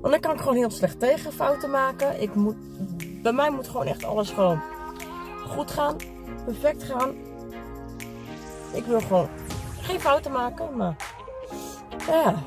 Want dan kan ik gewoon heel slecht tegen fouten maken. Bij mij moet gewoon echt alles gewoon goed gaan. Perfect gaan. Ik wil gewoon geen fouten maken. Maar ja.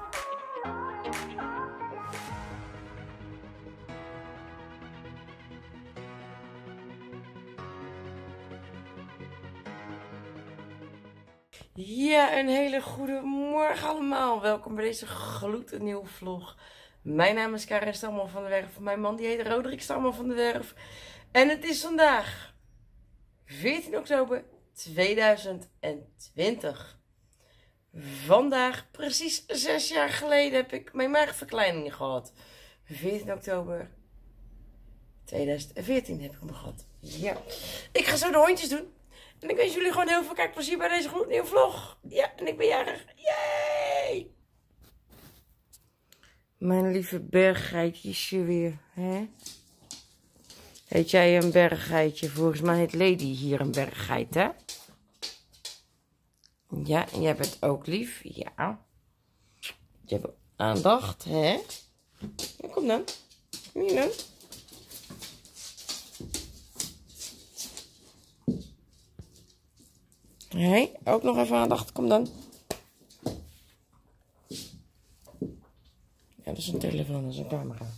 Ja, een hele goede morgen allemaal. Welkom bij deze gloednieuwe vlog. Mijn naam is Karin Stamman van der Werf. Mijn man die heet Roderick Stamman van der Werf. En het is vandaag 14 oktober 2020. Vandaag, precies 6 jaar geleden, heb ik mijn maagverkleining gehad. 14 oktober 2014 heb ik hem gehad. Ja. Ik ga zo de hondjes doen. En ik wens jullie gewoon heel veel kijkplezier bij deze gloednieuwe vlog. Ja, en ik ben jarig. Yay! Mijn lieve berggeitje weer, hè? Heet jij een berggeitje? Volgens mij heet Lady hier een berggeit, hè? Ja, en jij bent ook lief. Ja. Je hebt aandacht, hè? Ja, kom dan. Kom hier dan. Hé, ook nog even aandacht. Kom dan. Ja, dat is een telefoon, dat is een camera.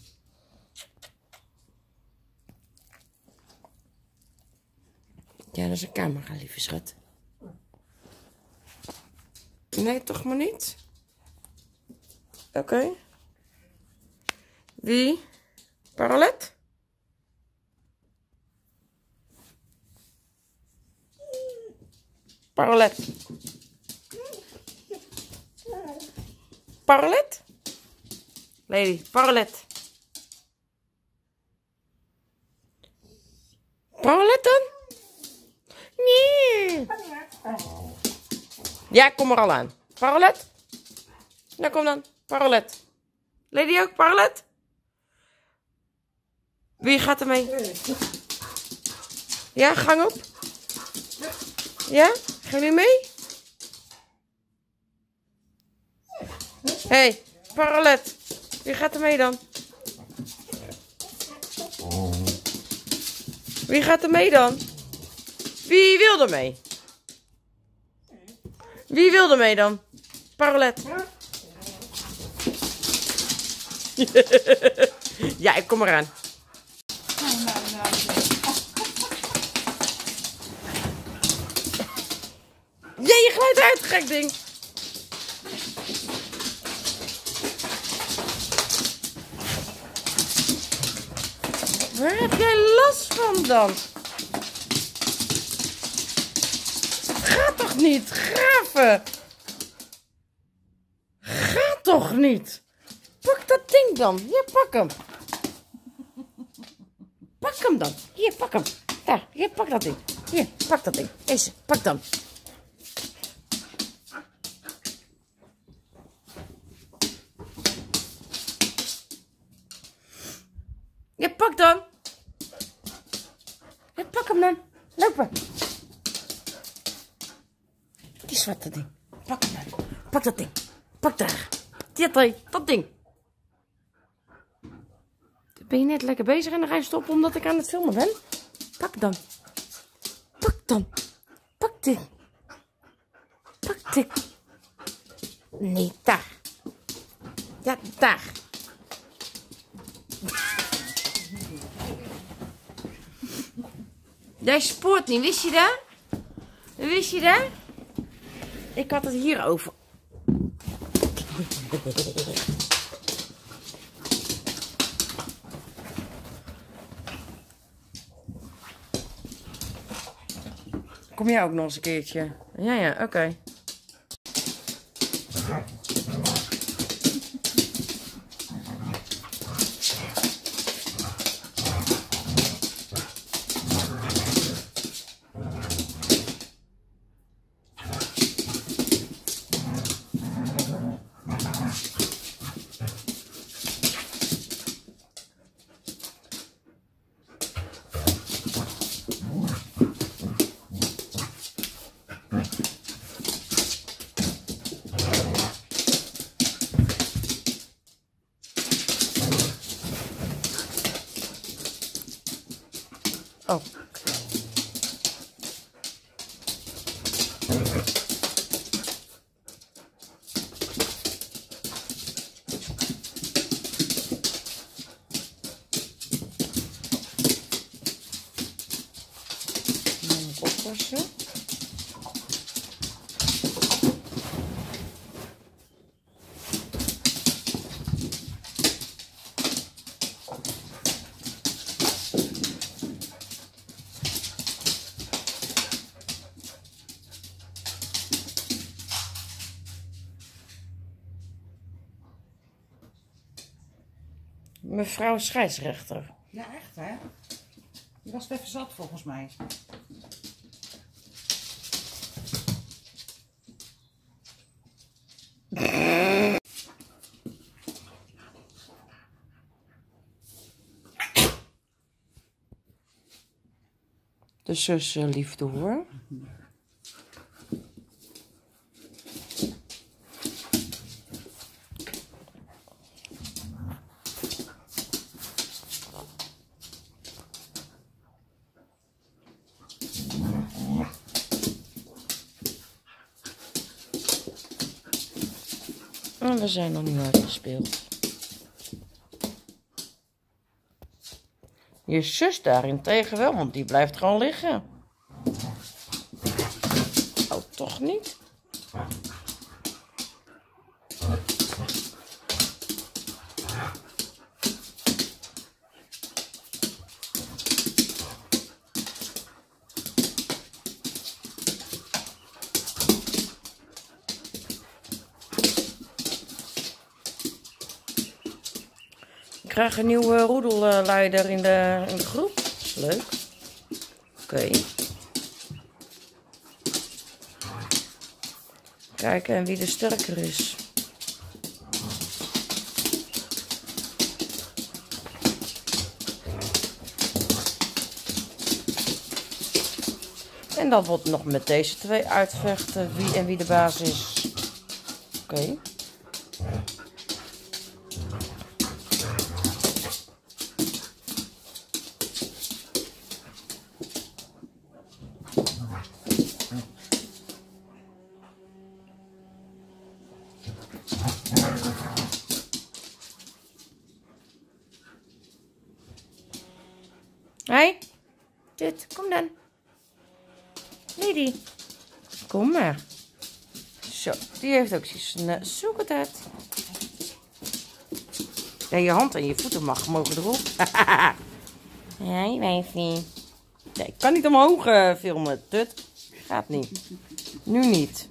Ja, dat is een camera, lieve schat. Nee, toch maar niet? Oké. Wie? Parolet? Parolet. Parolet? Lady, Parolet. Parolet dan? Nee. Ja, kom er al aan. Parolet? Nou, kom dan. Parolet. Lady ook, Parolet? Wie gaat er mee? Ja, gang op. Ja? Gaan jullie mee? Hé, Parolet. Wie gaat er mee dan? Wie gaat er mee dan? Wie wil er mee? Wie wil er mee dan? Parolet. Ja, ik kom eraan. Ja, je glijdt uit, gek ding. Waar heb jij last van dan? Ga toch niet graven? Ga toch niet? Pak dat ding dan. Hier, pak hem. Pak hem dan. Hier, pak hem. Daar, hier, pak dat ding. Hier, pak dat ding. Deze, pak dan. Ja, pak dan. Ja, pak hem dan. Lopen. Die zwarte ding. Pak hem dan. Pak dat ding. Pak daar. Dat ding. Ben je net lekker bezig en dan ga je stoppen omdat ik aan het filmen ben? Pak dan. Pak dan. Pak dit. Pak dit. Nee, daar. Ja, daar. Jij spoort niet, wist je dat? Wist je dat? Ik had het hier over. Kom jij ook nog eens een keertje? Ja, oké. mevrouw scheidsrechter. Ja, echt hè? Je was het even zat volgens mij. De zussenliefde hoor. En we zijn nog niet uitgespeeld. Je zus daarentegen wel, want die blijft gewoon liggen. Oh, toch niet? Ik krijg een nieuwe roedelleider in de groep. Dat is leuk. Oké. Kijken wie de sterker is. En dan wordt nog met deze twee uitvechten wie de baas is. Oké. Hé, dit, kom dan. Lady, kom maar. Zo, die heeft ook zijn zoek het uit. Ja, je hand en je voeten mogen erop. Hé, wijfie. Nee, ik kan niet omhoog filmen, tut. Gaat niet. Nu niet.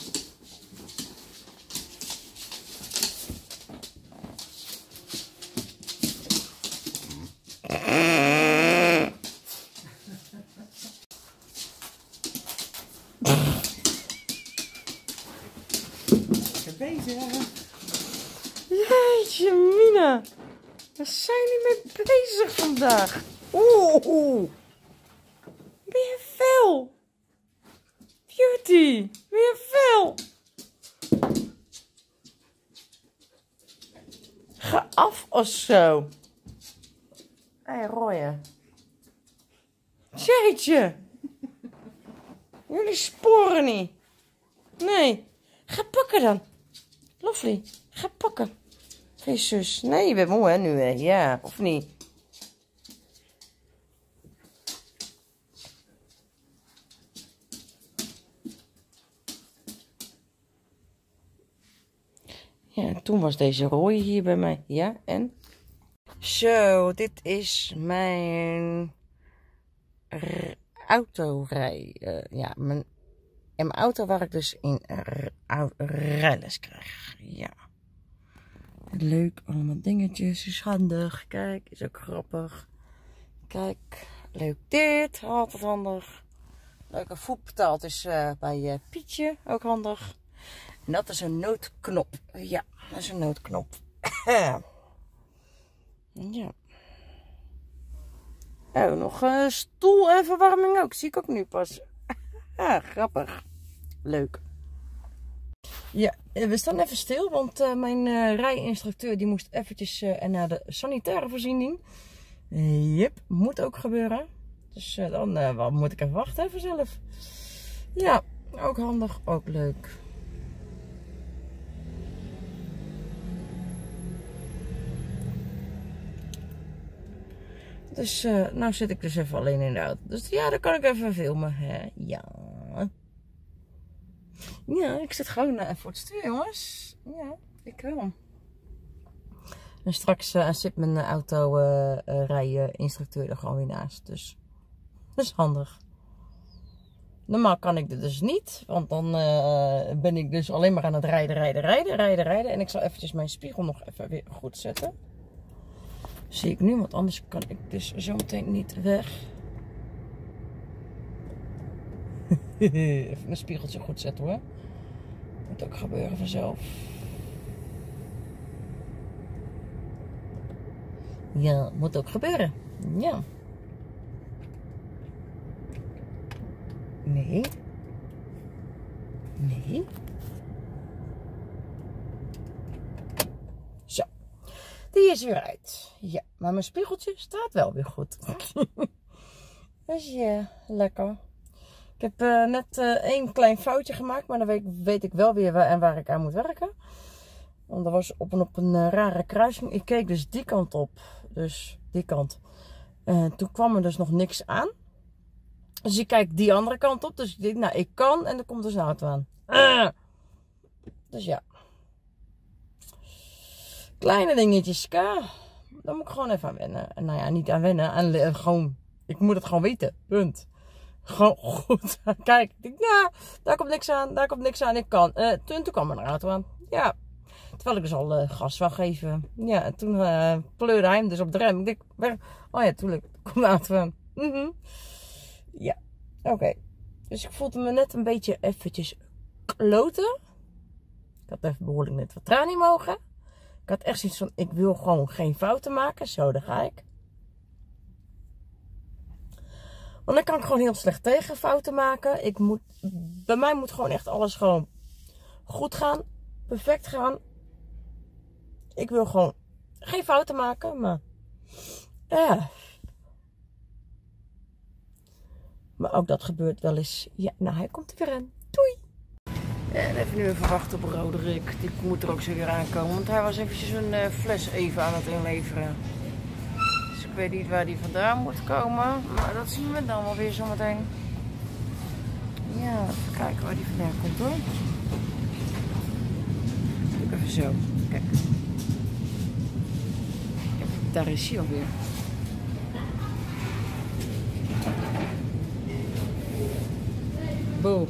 Jeetje, Mina. Waar zijn jullie mee bezig vandaag? Oeh. Ben je fel? Beauty. Ben je fel? Ga af of zo. Hé, rooien. Jeetje. Jullie sporen niet. Nee. Ga pakken dan. Lovely. Ga pakken. Hé, zus. Nee, je bent moe hè nu hè. Ja, of niet? Ja, toen was deze rode hier bij mij. Ja, en? Zo, dit is mijn autorij. Ja, mijn auto waar ik dus in rijles krijg. Ja. Leuk, allemaal dingetjes. Is handig. Kijk, is ook grappig. Kijk, leuk dit. Altijd handig. Leuke voet betaald is bij Pietje. Ook handig. En dat is een noodknop. Ja, dat is een noodknop. Ja. Oh, nog een stoel en verwarming ook. Zie ik ook nu pas. Grappig. Leuk. Ja, we staan even stil, want mijn rijinstructeur die moest eventjes naar de sanitaire voorziening. Jep, moet ook gebeuren. Dus dan moet ik even wachten vanzelf. Ja, ook handig, ook leuk. Dus nou zit ik dus even alleen in de auto. Dus ja, dan kan ik even filmen. Hè? Ja. Ja, ik zit gewoon even voor het stuur, jongens. Ja, ik wel. En straks zit mijn rijinstructeur er gewoon weer naast. Dus dat is handig. Normaal kan ik dit dus niet. Want dan ben ik dus alleen maar aan het rijden. En ik zal eventjes mijn spiegel nog even weer goed zetten. Zie ik nu, want anders kan ik dus zo meteen niet weg. Even een spiegeltje goed zetten hoor. Moet ook gebeuren vanzelf. Ja, moet ook gebeuren. Ja. Nee. Nee. Zo. Die is weer uit. Ja, maar mijn spiegeltje staat wel weer goed. Dus ja, lekker. Ik heb net één klein foutje gemaakt, maar dan weet ik wel weer waar ik aan moet werken. Want dat was op een rare kruising. Ik keek dus die kant op. Dus die kant. Toen kwam er dus nog niks aan. Dus ik kijk die andere kant op. Dus ik denk, nou ik kan. En er komt dus een auto aan. Dus ja. Kleine dingetjes. Daar moet ik gewoon even aan wennen. En nou ja, niet aan wennen. Gewoon, ik moet het gewoon weten. Punt. Gewoon goed. Kijk, ik denk, ja, daar komt niks aan. Daar komt niks aan. Ik kan. Toen kwam er een auto aan. Ja. Terwijl ik dus al gas wou geven. Ja, en toen pleurde hij hem dus op de rem. Ik denk, oh ja, tuurlijk. Kom de auto aan. Ja, oké. Dus ik voelde me net een beetje eventjes kloten. Ik had even behoorlijk net wat tranen in mijn ogen. Ik had echt zoiets van, ik wil gewoon geen fouten maken. Zo, daar ga ik. Want dan kan ik gewoon heel slecht tegen fouten maken. Bij mij moet gewoon echt alles gewoon goed gaan. Perfect gaan. Ik wil gewoon geen fouten maken. Maar ja. Maar ook dat gebeurt wel eens. Ja, nou hij komt er weer aan. Doei! En even nu even wachten op Roderick. Die moet er ook zo weer aankomen. Want hij was eventjes een fles even aan het inleveren. Dus ik weet niet waar die vandaan moet komen. Maar dat zien we dan wel weer zometeen. Ja, even kijken waar die vandaan komt hoor. Doe even zo. Kijk. Daar is hij alweer. Boe.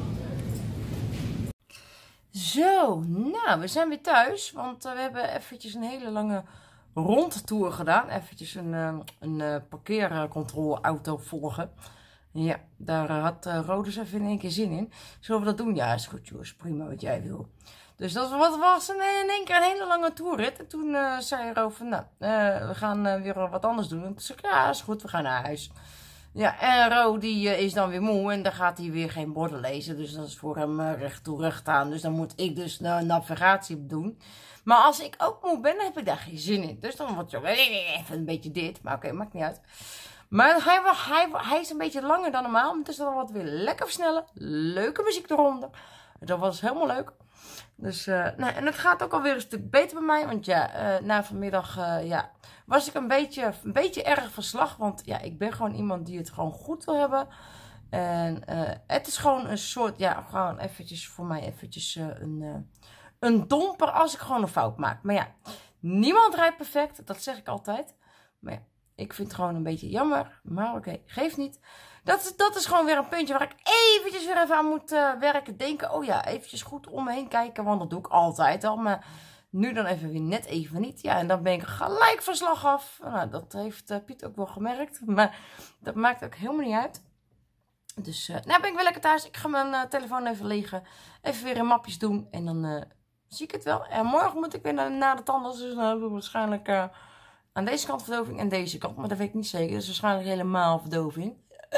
Zo, nou, we zijn weer thuis. Want we hebben eventjes een hele lange rondtour gedaan. Eventjes een parkeercontroleauto volgen. Ja, daar had Rodus even in één keer zin in. Zullen we dat doen? Ja, is goed, Joris. Prima wat jij wil. Dus dat was in één keer een hele lange toerrit. En toen zei Ro van, nou, we gaan weer wat anders doen. En toen zei ik, ja, is goed, we gaan naar huis. Ja, en Ro die is dan weer moe en dan gaat hij weer geen borden lezen. Dus dat is voor hem recht toe recht aan. Dus dan moet ik dus navigatie doen. Maar als ik ook moe ben, dan heb ik daar geen zin in. Dus dan wordt het even een beetje dit. Maar oké, maakt niet uit. Maar hij is een beetje langer dan normaal. Dus dan wordt het weer lekker versnellen. Leuke muziek eronder. Dat was helemaal leuk. Dus, nou, en het gaat ook alweer een stuk beter bij mij. Want ja, na vanmiddag was ik een beetje erg van slag. Want ja, ik ben gewoon iemand die het gewoon goed wil hebben. En het is gewoon een soort, ja, gewoon eventjes voor mij eventjes een domper als ik gewoon een fout maak. Maar ja, niemand rijdt perfect. Dat zeg ik altijd. Maar ja, ik vind het gewoon een beetje jammer. Maar oké, geeft niet. Dat is gewoon weer een puntje waar ik eventjes weer even aan moet werken. Denken, oh ja, eventjes goed om me heen kijken. Want dat doe ik altijd al. Maar nu dan even weer net even niet. Ja, en dan ben ik gelijk van slag af. Nou, dat heeft Piet ook wel gemerkt. Maar dat maakt ook helemaal niet uit. Dus nou ben ik weer lekker thuis. Ik ga mijn telefoon even legen. Even weer in mapjes doen. En dan zie ik het wel. En morgen moet ik weer naar de tandarts. Dus dan hebben we waarschijnlijk aan deze kant verdoving en deze kant. Maar dat weet ik niet zeker. Dus waarschijnlijk helemaal verdoving.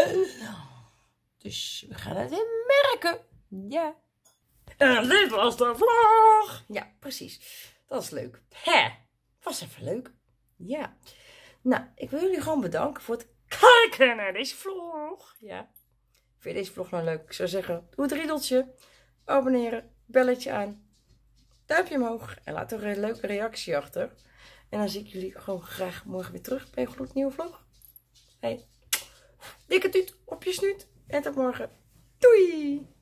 Dus we gaan het in merken. Ja. En dit was de vlog. Ja, precies. Dat is leuk. Hè? Was even leuk. Ja. Nou, ik wil jullie gewoon bedanken voor het kijken naar deze vlog. Ja. Vind je deze vlog nou leuk? Ik zou zeggen, doe het riedeltje. Abonneren. Belletje aan. Duimpje omhoog. En laat er een leuke reactie achter. En dan zie ik jullie gewoon graag morgen weer terug bij een gloednieuwe vlog. Hey. Dikke tuut op je snuit. En tot morgen. Doei!